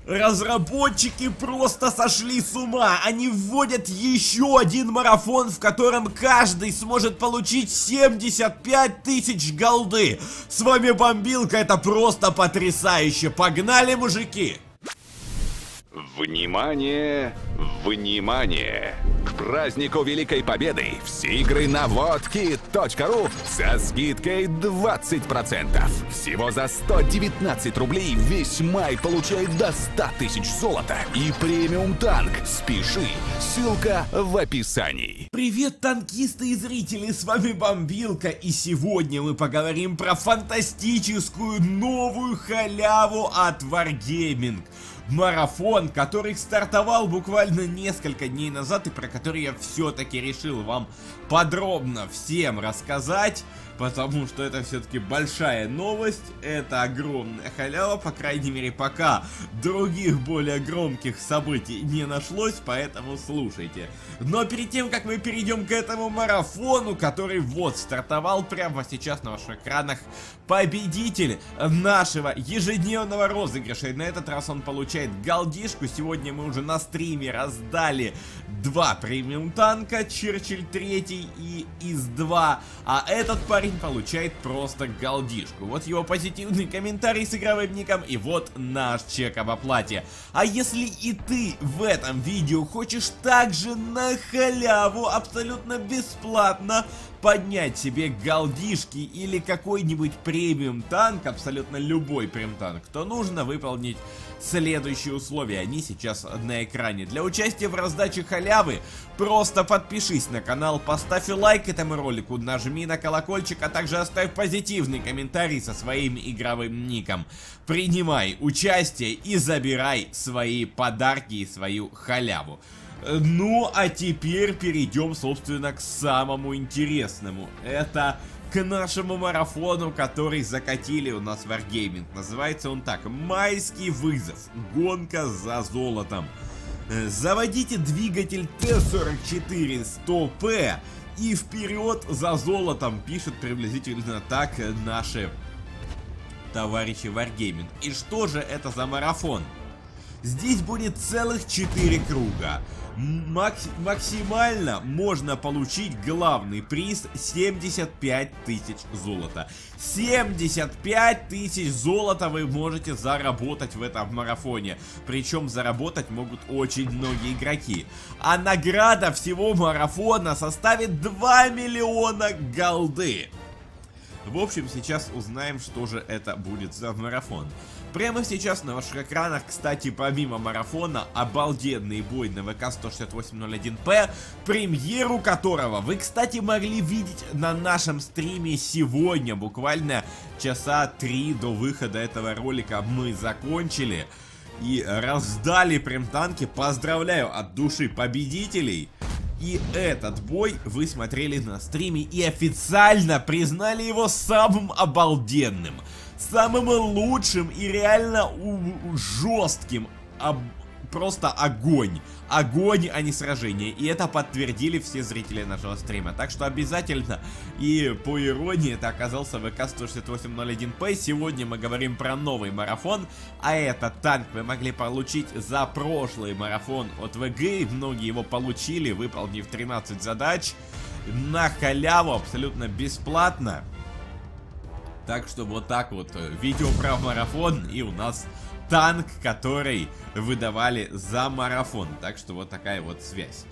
Разработчики просто сошли с ума. Они вводят еще один марафон, в котором каждый сможет получить 75 тысяч голды. С вами Бомбилка, это просто потрясающе. Погнали, мужики! Внимание! Внимание! К празднику Великой Победы все игры на wotki.ru со скидкой 20%. Всего за 119 рублей весь май получает до 100 тысяч золота и премиум танк. Спеши, ссылка в описании. Привет, танкисты и зрители, с вами Бомбилка, и сегодня мы поговорим про фантастическую новую халяву от Wargaming. Марафон, который стартовал буквально несколько дней назад и про который я все-таки решил вам подробно всем рассказать, потому что это все-таки большая новость, это огромная халява, по крайней мере пока других более громких событий не нашлось, поэтому слушайте. Но перед тем, как мы перейдем к этому марафону, который вот стартовал прямо сейчас на ваших экранах, победитель нашего ежедневного розыгрыша, и на этот раз он получает голдишку. Сегодня мы уже на стриме раздали 2 премиум танка, Черчилль 3 и ИС-2, а этот парень получает просто голдишку. Вот его позитивный комментарий с игровым ником, и вот наш чек об оплате. А если и ты в этом видео хочешь также на халяву, абсолютно бесплатно поднять себе голдишки или какой-нибудь премиум танк, абсолютно любой премиум танк, то нужно выполнить следующие условия. Они сейчас на экране. Для участия в раздаче халявы просто подпишись на канал, поставь лайк этому ролику, нажми на колокольчик, а также оставь позитивный комментарий со своим игровым ником. Принимай участие и забирай свои подарки и свою халяву. Ну, а теперь перейдем, собственно, к самому интересному. Это к нашему марафону, который закатили у нас Wargaming. Называется он так: Майский вызов. Гонка за золотом. Заводите двигатель Т-44 100П и вперед за золотом. Пишет приблизительно так наши товарищи Wargaming. И что же это за марафон? Здесь будет целых 4 круга. Максимально можно получить главный приз 75 тысяч золота. 75 тысяч золота вы можете заработать в этом марафоне. Причем заработать могут очень многие игроки. А награда всего марафона составит 2 миллиона голды. В общем, сейчас узнаем, что же это будет за марафон. Прямо сейчас на ваших экранах, кстати, помимо марафона, обалденный бой на ВК-168-01П, премьеру которого вы, кстати, могли видеть на нашем стриме сегодня. Буквально часа 3 до выхода этого ролика мы закончили и раздали прем-танки. Поздравляю от души победителей. И этот бой вы смотрели на стриме и официально признали его самым обалденным, самым лучшим и реально жестким. Просто огонь. Огонь, а не сражение. И это подтвердили все зрители нашего стрима. Так что обязательно, и по иронии, это оказался ВК-168-01П. Сегодня мы говорим про новый марафон. А этот танк вы могли получить за прошлый марафон от ВГ. Многие его получили, выполнив 13 задач на халяву, абсолютно бесплатно. Так что вот так вот. Видео про марафон, и у нас танк, который выдавали за марафон. Так что вот такая вот связь.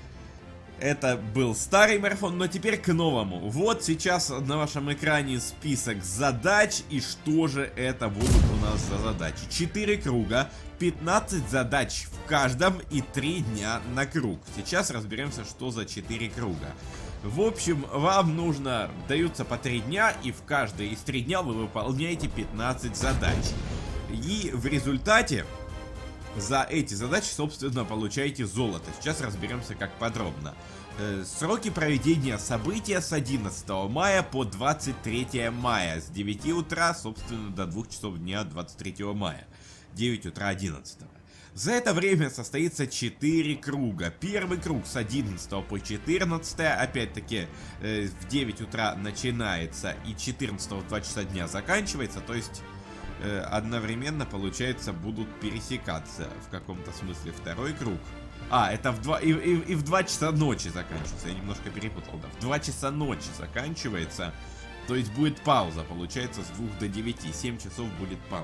Это был старый марафон, но теперь к новому. Вот сейчас на вашем экране список задач. И что же это будут у нас за задачи? 4 круга, 15 задач в каждом и 3 дня на круг. Сейчас разберемся, что за 4 круга. В общем, вам нужно, даются по 3 дня, и в каждые из 3 дня вы выполняете 15 задач. И в результате за эти задачи, собственно, получаете золото. Сейчас разберемся как подробно. Сроки проведения события с 11 мая по 23 мая. С 9 утра, собственно, до 2 часов дня 23 мая. 9 утра 11. За это время состоится 4 круга. Первый круг с 11 по 14, опять-таки в 9 утра начинается и 14 в 2 часа дня заканчивается, то есть одновременно, получается, будут пересекаться в каком-то смысле. Второй круг. А, это в 2, и в 2 часа ночи заканчивается. Я немножко перепутал, да. В 2 часа ночи заканчивается. То есть будет пауза, получается, с 2 до 9. 7 часов будет пауза.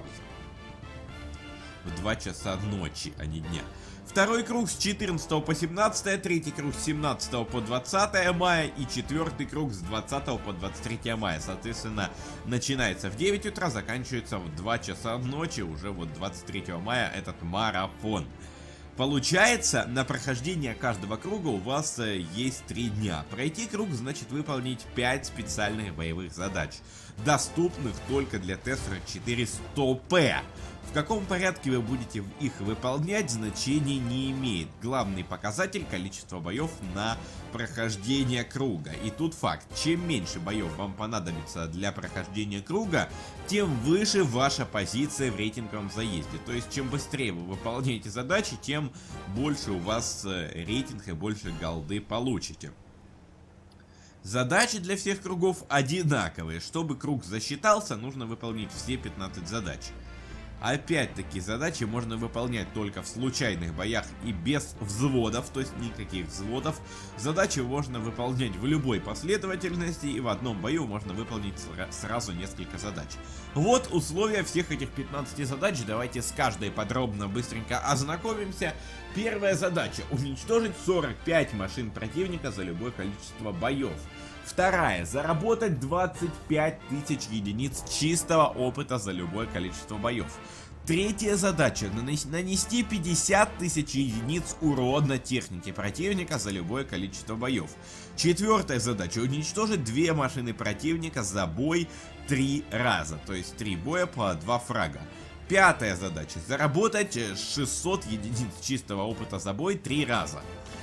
В 2 часа ночи, а не дня. Второй круг с 14 по 17, третий круг с 17 по 20 мая и четвертый круг с 20 по 23 мая. Соответственно, начинается в 9 утра, заканчивается в 2 часа ночи, уже вот 23 мая этот марафон. Получается, на прохождение каждого круга у вас есть 3 дня. Пройти круг значит выполнить 5 специальных боевых задач, доступных только для Т-44-100П. В каком порядке вы будете их выполнять, значения не имеет. Главный показатель — количество боев на прохождение круга. И тут факт: чем меньше боев вам понадобится для прохождения круга, тем выше ваша позиция в рейтинговом заезде. То есть, чем быстрее вы выполняете задачи, тем больше у вас рейтинг и больше голды получите. Задачи для всех кругов одинаковые. Чтобы круг засчитался, нужно выполнить все 15 задач. Опять-таки, задачи можно выполнять только в случайных боях и без взводов, то есть никаких взводов. Задачи можно выполнять в любой последовательности, и в одном бою можно выполнить сразу несколько задач. Вот условия всех этих 15 задач. Давайте с каждой подробно, быстренько ознакомимся. Первая задача — уничтожить 45 машин противника за любое количество боев. Вторая — заработать 25 тысяч единиц чистого опыта за любое количество боев. Третья задача — нанести 50 тысяч единиц урона технике противника за любое количество боев. Четвертая задача — уничтожить 2 машины противника за бой 3 раза, то есть 3 боя по 2 фрага. Пятая задача — заработать 600 единиц чистого опыта за бой 3 раза.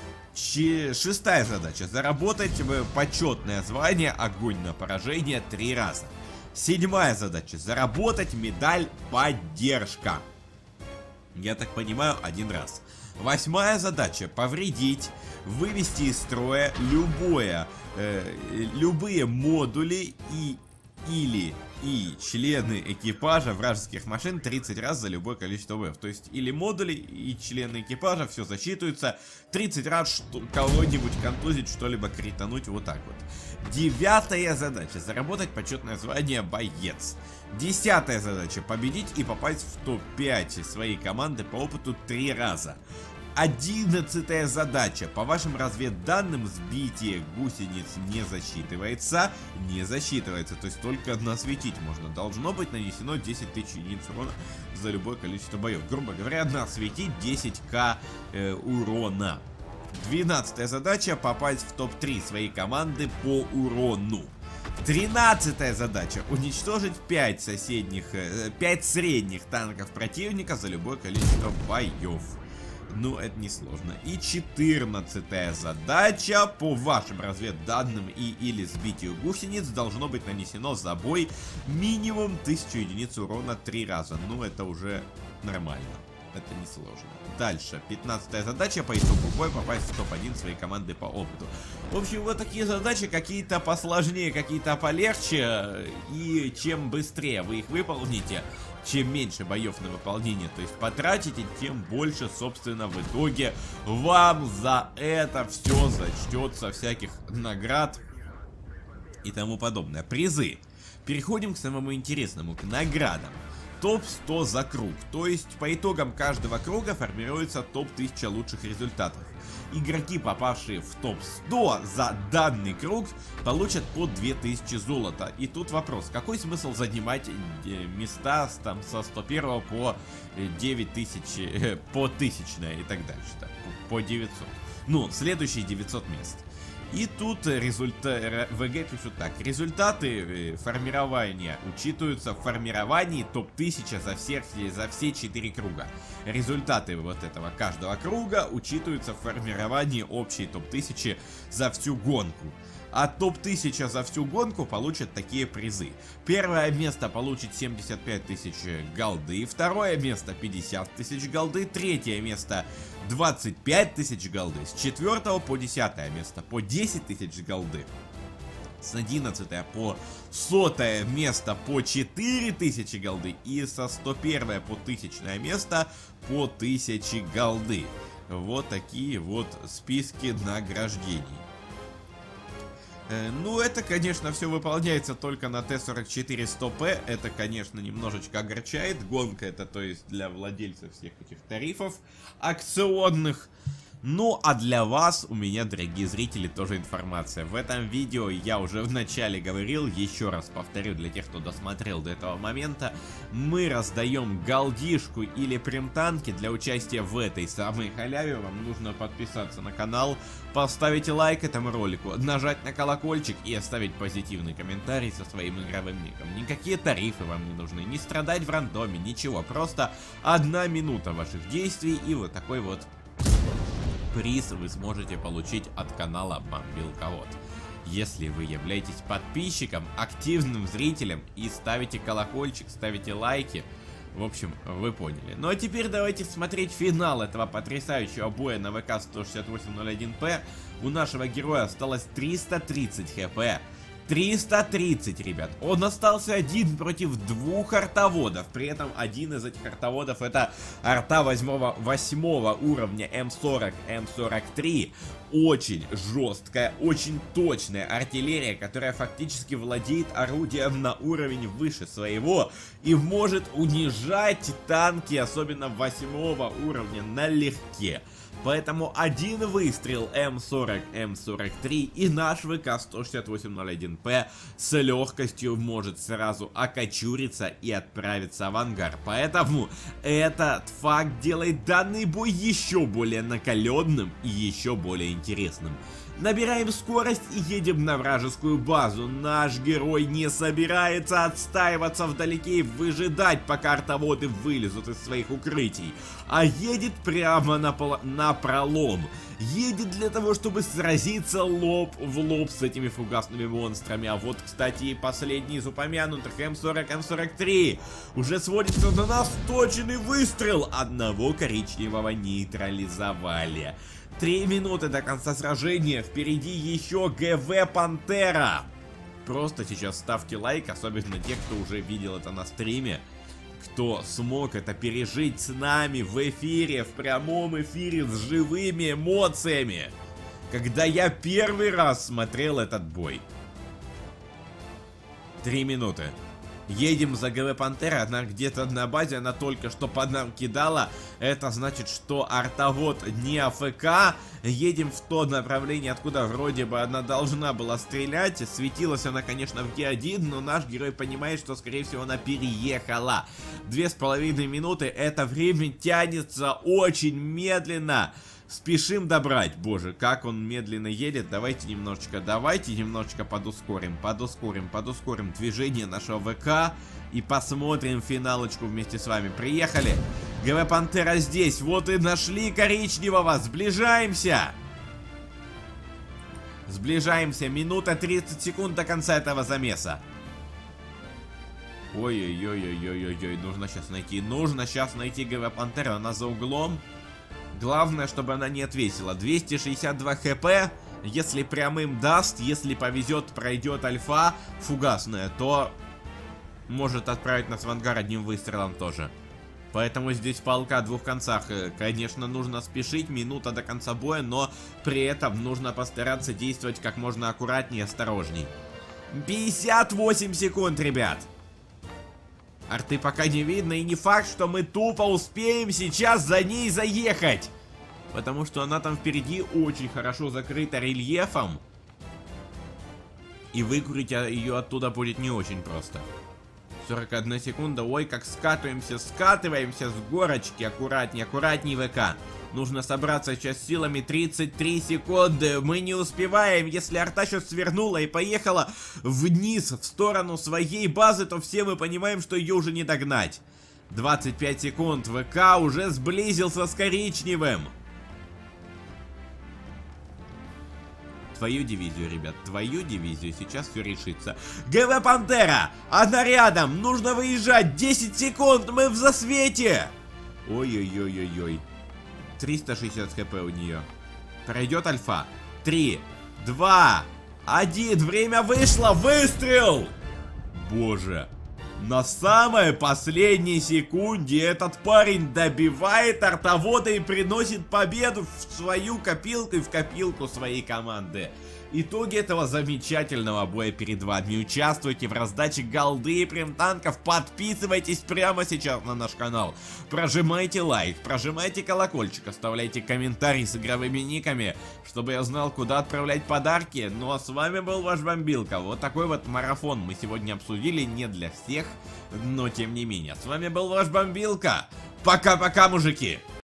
Шестая задача — заработать почетное звание «Огонь на поражение» 3 раза. Седьмая задача — заработать медаль «Поддержка». Я так понимаю, 1 раз. Восьмая задача — повредить, вывести из строя любые модули и члены экипажа вражеских машин 30 раз за любое количество боев. То есть или модули и члены экипажа, все засчитывается 30 раз, кого-нибудь контузить, что-либо критануть, вот так вот. Девятая задача — заработать почетное звание «Боец». Десятая задача — победить и попасть в топ-5 своей команды по опыту 3 раза. 11-я задача. По вашим разведданным, сбитие гусениц не засчитывается. То есть только насветить можно. Должно быть нанесено 10 тысяч единиц урона за любое количество боев. Грубо говоря, насветить 10к урона. 12-я задача — попасть в топ-3 своей команды по урону. 13-я задача — уничтожить 5 средних танков противника за любое количество боев. Ну, это несложно. И 14-я задача: по вашим разведданным или сбитию гусениц должно быть нанесено за бой минимум 1000 единиц урона 3 раза. Ну, это уже нормально. Это несложно. Дальше. 15-я задача: по итогу боя попасть в топ-1 своей команды по опыту. В общем, вот такие задачи, какие-то посложнее, какие-то полегче. И чем быстрее вы их выполните, чем меньше боев на выполнение, то есть потратите, тем больше, собственно, в итоге вам за это все зачтется, всяких наград и тому подобное. Призы. Переходим к самому интересному, к наградам. Топ-100 за круг, то есть по итогам каждого круга формируется топ-1000 лучших результатов. Игроки, попавшие в топ-100 за данный круг, получат по 2000 золота. И тут вопрос: какой смысл занимать места там со 101 по 9000, по 1000 и так дальше, так, по 900. Ну, следующие 900 мест. И тут ВГ пишут так: результаты формирования учитываются в формировании топ-1000 за все 4 круга. Результаты вот этого каждого круга учитываются в формировании общей топ-1000 за всю гонку. А топ-1000 за всю гонку получат такие призы. Первое место получит 75 тысяч голды, второе место 50 тысяч голды, третье место 25 тысяч голды, с 4 по 10 место по 10 тысяч голды. С 11 по 100 место по 4000 голды. И со 101 по 1000 место по 1000 голды. Вот такие вот списки награждений. Ну, это, конечно, все выполняется только на Т-44-100П. Это, конечно, немножечко огорчает. Гонка это, то есть, для владельцев всех этих тарифов акционных. Ну, а для вас, у меня, дорогие зрители, тоже информация. В этом видео я уже в начале говорил, еще раз повторю для тех, кто досмотрел до этого момента, мы раздаем голдишку или примтанки для участия в этой самой халяве. Вам нужно подписаться на канал, поставить лайк этому ролику, нажать на колокольчик и оставить позитивный комментарий со своим игровым ником. Никакие тарифы вам не нужны, не страдать в рандоме, ничего. Просто 1 минута ваших действий и вот такой вот приз вы сможете получить от канала Бомбилковод. Если вы являетесь подписчиком, активным зрителем и ставите колокольчик, ставите лайки, в общем, вы поняли. Ну а теперь давайте смотреть финал этого потрясающего боя на ВК-168-01П. У нашего героя осталось 330 хп. 330, ребят. Он остался один против 2 артоводов. При этом один из этих артоводов это арта 8 уровня М40, М43. Очень жесткая, очень точная артиллерия, которая фактически владеет орудием на уровень выше своего и может унижать танки, особенно 8 уровня, налегке. Поэтому один выстрел М40, М43 и наш ВК-168-01П с легкостью может сразу окочуриться и отправиться в ангар. Поэтому этот факт делает данный бой еще более накаленным и еще более интересным. Набираем скорость и едем на вражескую базу. Наш герой не собирается отстаиваться вдалеке и выжидать, пока артоводы вылезут из своих укрытий, а едет прямо на пролом. Едет для того, чтобы сразиться лоб в лоб с этими фугасными монстрами. А вот, кстати, и последний из упомянутых М40, М43 уже сводится на нас точный выстрел. Одного коричневого нейтрализовали. 3 минуты до конца сражения, впереди еще ГВ Пантера. Просто сейчас ставьте лайк, особенно те, кто уже видел это на стриме, кто смог это пережить с нами в эфире, в прямом эфире с живыми эмоциями, когда я первый раз смотрел этот бой. 3 минуты. Едем за ГВ Пантера, она где-то на базе, она только что по нам кидала. Это значит, что артовод не АФК. Едем в то направление, откуда вроде бы она должна была стрелять. Светилась она, конечно, в Е1, но наш герой понимает, что, скорее всего, она переехала. 2,5 минуты, это время тянется очень медленно. Спешим добрать. Боже, как он медленно едет. Давайте немножечко подускорим движение нашего ВК и посмотрим финалочку вместе с вами. Приехали. ГВ Пантера здесь. Вот и нашли коричневого. Сближаемся. Минута 30 секунд до конца этого замеса. Ой-ой-ой-ой-ой-ой. Нужно сейчас найти ГВ Пантеру. Она за углом. Главное, чтобы она не отвесила. 262 хп. Если прямым даст, если повезет, пройдет альфа фугасная, то может отправить нас в ангар одним выстрелом тоже. Поэтому здесь палка о 2 концах. Конечно, нужно спешить, минута до конца боя, но при этом нужно постараться действовать как можно аккуратнее и осторожней. 58 секунд, ребят. Арты пока не видно, и не факт, что мы тупо успеем сейчас за ней заехать. Потому что она там впереди очень хорошо закрыта рельефом. И выкурить ее оттуда будет не очень просто. 41 секунда. Ой, как скатываемся с горочки. Аккуратней ВК. Нужно собраться сейчас силами. 33 секунды. Мы не успеваем. Если арта сейчас свернула и поехала вниз, в сторону своей базы, то все мы понимаем, что ее уже не догнать. 25 секунд. ВК уже сблизился с коричневым. Твою дивизию, ребят, твою дивизию. Сейчас все решится. ГВ Пантера! Она рядом! Нужно выезжать! 10 секунд! Мы в засвете! Ой-ой-ой-ой-ой. 360 хп у нее. Пройдет альфа. 3, 2, 1, время вышло, выстрел! Боже. На самой последней секунде этот парень добивает артовода и приносит победу в свою копилку и в копилку своей команды. Итоги этого замечательного боя перед вами. Участвуйте в раздаче голды и прем-танков. Подписывайтесь прямо сейчас на наш канал. Прожимайте лайк, прожимайте колокольчик, оставляйте комментарии с игровыми никами, чтобы я знал, куда отправлять подарки. Ну а с вами был ваш Бомбилка. Вот такой вот марафон мы сегодня обсудили, не для всех, но тем не менее. С вами был ваш Бомбилка. Пока-пока, мужики!